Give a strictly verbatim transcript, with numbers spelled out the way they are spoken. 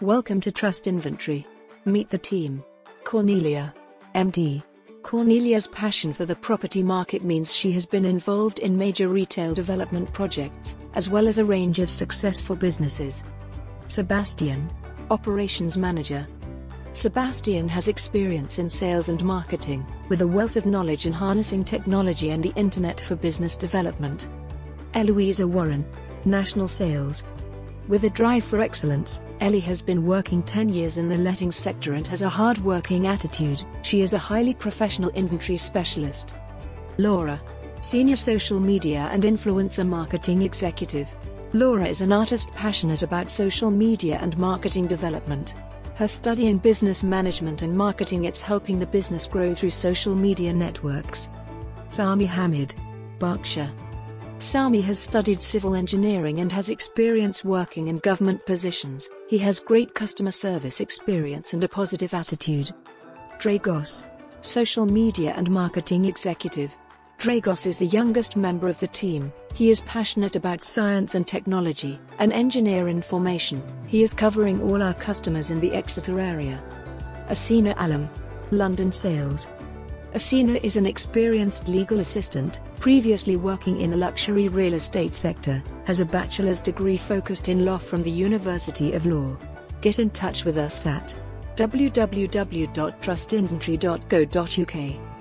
Welcome to Trust Inventory. Meet the team. Cornelia, M D. Cornelia's passion for the property market means she has been involved in major retail development projects, as well as a range of successful businesses. Sebastian, Operations Manager. Sebastian has experience in sales and marketing, with a wealth of knowledge in harnessing technology and the internet for business development. Eloisa Warren, National Sales. With a drive for excellence, Ellie has been working ten years in the lettings sector and has a hard-working attitude. She is a highly professional inventory specialist. Laura, Senior Social Media and Influencer Marketing Executive. Laura is an artist passionate about social media and marketing development. Her study in business management and marketing is helping the business grow through social media networks. Sami Hamid, Berkshire. Sami has studied civil engineering and has experience working in government positions. He has great customer service experience and a positive attitude. Dragos, Social Media and Marketing Executive. Dragos is the youngest member of the team. He is passionate about science and technology, an engineer in formation. He is covering all our customers in the Exeter area. Asina Alam, London Sales. Asina is an experienced legal assistant, previously working in the luxury real estate sector, has a bachelor's degree focused in law from the University of Law. Get in touch with us at w w w dot trust inventory dot co dot u k.